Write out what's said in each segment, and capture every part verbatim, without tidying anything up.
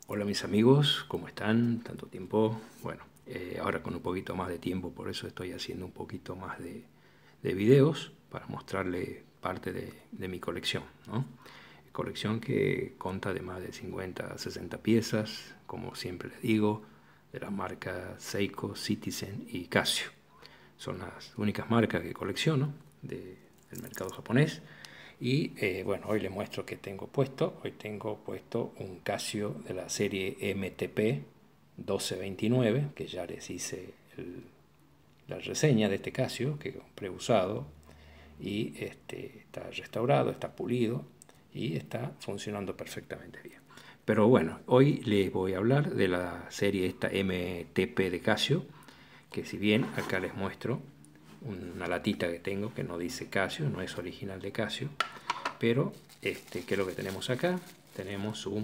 Hola mis amigos, ¿cómo están? Tanto tiempo. Bueno, eh, ahora con un poquito más de tiempo, por eso estoy haciendo un poquito más de, de videos para mostrarle parte de, de mi colección, ¿no? Colección que consta de más de cincuenta a sesenta piezas, como siempre les digo, de las marcas Seiko, Citizen y Casio. Son las únicas marcas que colecciono de, del mercado japonés. Y eh, bueno, hoy les muestro que tengo puesto. Hoy tengo puesto un Casio de la serie M T P doce veintinueve, que ya les hice el, la reseña de este Casio, que compré usado. Y este, está restaurado, está pulido y está funcionando perfectamente bien. Pero bueno, hoy les voy a hablar de la serie esta M T P de Casio, que si bien acá les muestro una latita que tengo que no dice Casio, no es original de Casio, pero este, ¿qué es lo que tenemos acá? Tenemos un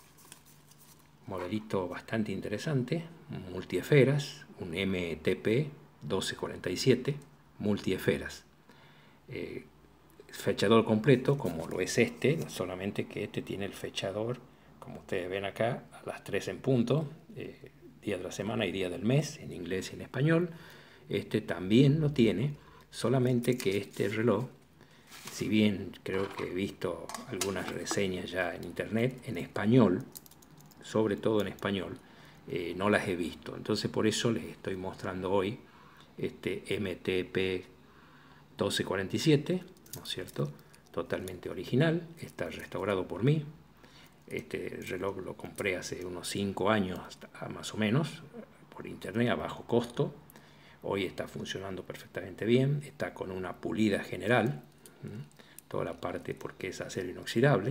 modelito bastante interesante, un multiesferas, un M T P doce cuarenta y siete multiesferas. Eh, fechador completo, como lo es este, solamente que este tiene el fechador, como ustedes ven acá, a las tres en punto, eh, día de la semana y día del mes, en inglés y en español. Este también lo tiene, solamente que este reloj, si bien creo que he visto algunas reseñas ya en internet, en español, sobre todo en español, eh, no las he visto. Entonces por eso les estoy mostrando hoy este M T P doce cuarenta y siete, ¿no es cierto? Totalmente original, está restaurado por mí. Este reloj lo compré hace unos cinco años, hasta, más o menos, por internet a bajo costo. Hoy está funcionando perfectamente bien, está con una pulida general, ¿m? Toda la parte porque es acero inoxidable.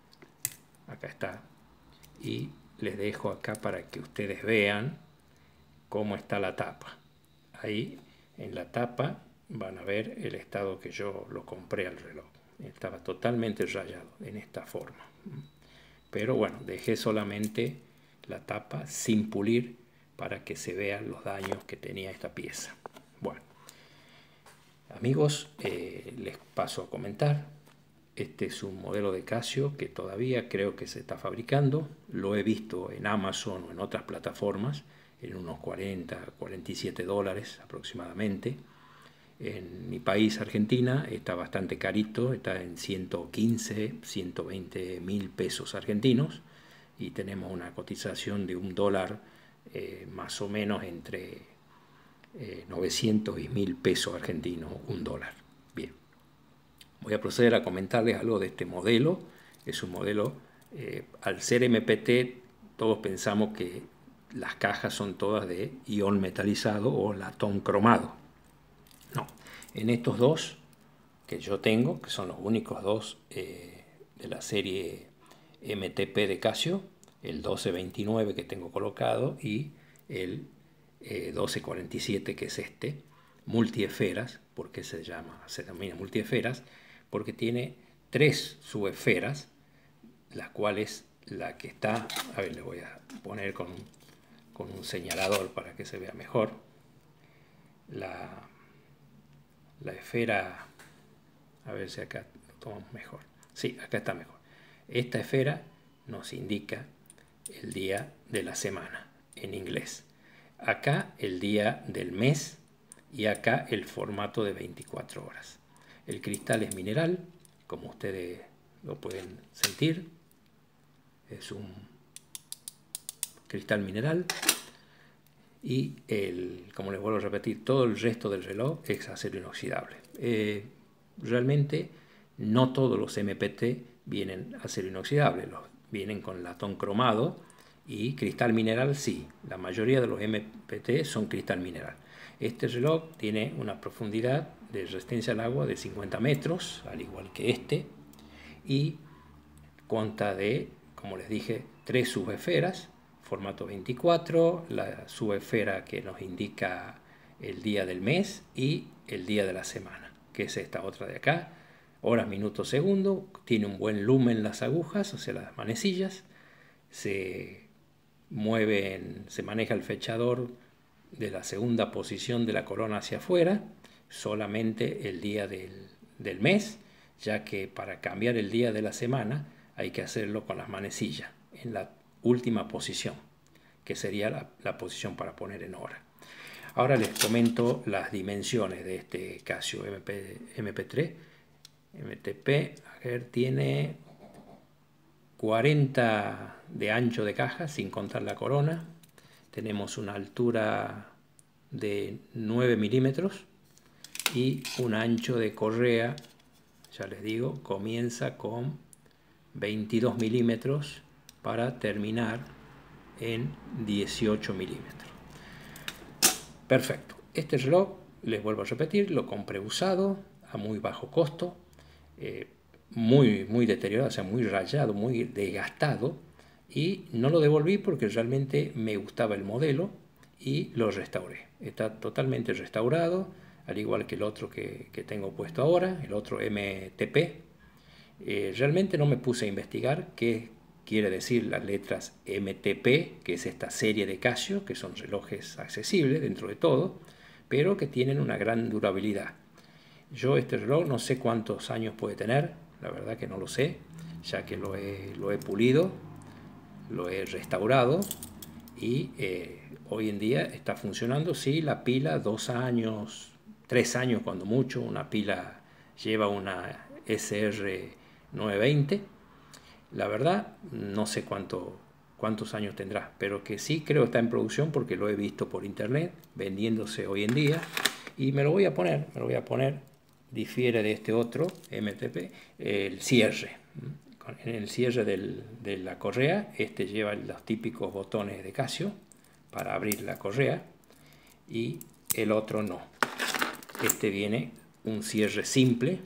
Acá está. Y les dejo acá para que ustedes vean cómo está la tapa. Ahí en la tapa van a ver el estado que yo lo compré al reloj. Estaba totalmente rayado en esta forma. Pero bueno, dejé solamente la tapa sin pulir para que se vean los daños que tenía esta pieza. Bueno, amigos, eh, les paso a comentar. Este es un modelo de Casio que todavía creo que se está fabricando. Lo he visto en Amazon o en otras plataformas en unos cuarenta, cuarenta y siete dólares aproximadamente. En mi país, Argentina, está bastante carito, está en ciento quince, ciento veinte mil pesos argentinos y tenemos una cotización de un dólar eh, más o menos entre eh, novecientos y mil pesos argentinos, un dólar. Bien, voy a proceder a comentarles algo de este modelo. Es un modelo, eh, al ser M P T, todos pensamos que las cajas son todas de ion metalizado o latón cromado. No, en estos dos que yo tengo, que son los únicos dos eh, de la serie M T P de Casio, el doce veintinueve que tengo colocado y el eh, doce cuarenta y siete que es este, multiesferas, porque se llama, se denomina multiesferas, porque tiene tres subesferas, las cuales la que está, a ver, le voy a poner con, con un señalador para que se vea mejor, la la esfera, a ver si acá lo tomamos mejor. Sí, acá está mejor. Esta esfera nos indica el día de la semana en inglés. Acá el día del mes y acá el formato de veinticuatro horas. El cristal es mineral, como ustedes lo pueden sentir. Es un cristal mineral. Y el, como les vuelvo a repetir, todo el resto del reloj es acero inoxidable. Eh, realmente no todos los M P T vienen acero inoxidable, los vienen con latón cromado y cristal mineral sí, la mayoría de los M P T son cristal mineral. Este reloj tiene una profundidad de resistencia al agua de cincuenta metros, al igual que este, y consta de, como les dije, tres subesferas, formato veinticuatro, la subesfera que nos indica el día del mes y el día de la semana, que es esta otra de acá, horas, minutos, segundos, tiene un buen lumen las agujas, o sea las manecillas, se mueven, se maneja el fechador de la segunda posición de la corona hacia afuera, solamente el día del, del mes, ya que para cambiar el día de la semana hay que hacerlo con las manecillas. En la última posición, que sería la, la posición para poner en hora. Ahora les comento las dimensiones de este Casio M P, M P tres. M T P, a ver, tiene cuarenta de ancho de caja, sin contar la corona. Tenemos una altura de nueve milímetros y un ancho de correa, ya les digo, comienza con veintidós milímetros para terminar en dieciocho milímetros. Perfecto. Este reloj, les vuelvo a repetir, lo compré usado a muy bajo costo, eh, muy, muy deteriorado, o sea, muy rayado, muy desgastado, y no lo devolví porque realmente me gustaba el modelo y lo restauré. Está totalmente restaurado, al igual que el otro que, que tengo puesto ahora, el otro M T P. Eh, realmente no me puse a investigar qué quiere decir las letras M T P, que es esta serie de Casio, que son relojes accesibles dentro de todo, pero que tienen una gran durabilidad. Yo este reloj no sé cuántos años puede tener, la verdad que no lo sé, ya que lo he, lo he pulido, lo he restaurado y eh, hoy en día está funcionando. Sí, la pila, dos años, tres años cuando mucho, una pila lleva una S R novecientos veinte. La verdad, no sé cuánto, cuántos años tendrá, pero que sí creo que está en producción porque lo he visto por internet, vendiéndose hoy en día. Y me lo voy a poner, me lo voy a poner, difiere de este otro, M T P, el cierre. En el cierre del, de la correa, este lleva los típicos botones de Casio para abrir la correa y el otro no. Este viene un cierre simple,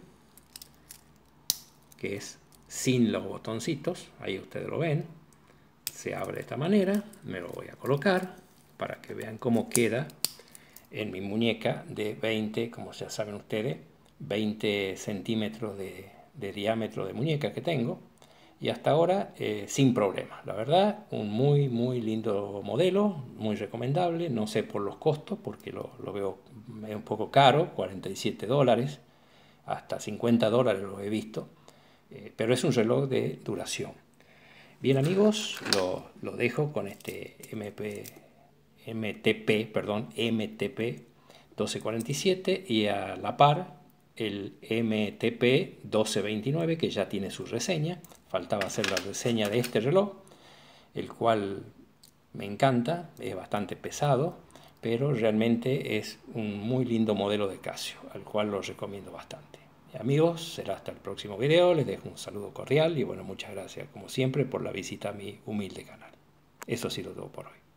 que es sin los botoncitos, ahí ustedes lo ven, se abre de esta manera. Me lo voy a colocar para que vean cómo queda en mi muñeca de veinte, como ya saben ustedes, veinte centímetros de, de diámetro de muñeca que tengo, y hasta ahora eh, sin problema. La verdad, un muy muy lindo modelo, muy recomendable. No sé por los costos porque lo, lo veo un poco caro, cuarenta y siete dólares, hasta cincuenta dólares lo he visto. Eh, pero es un reloj de duración. Bien amigos, lo, lo dejo con este M P, M T P, perdón, M T P doce cuarenta y siete y a la par el M T P doce veintinueve, que ya tiene su reseña. Faltaba hacer la reseña de este reloj, el cual me encanta, es bastante pesado, pero realmente es un muy lindo modelo de Casio, al cual lo recomiendo bastante. Amigos, será hasta el próximo video. Les dejo un saludo cordial y bueno, muchas gracias como siempre por la visita a mi humilde canal. Eso ha sido todo por hoy.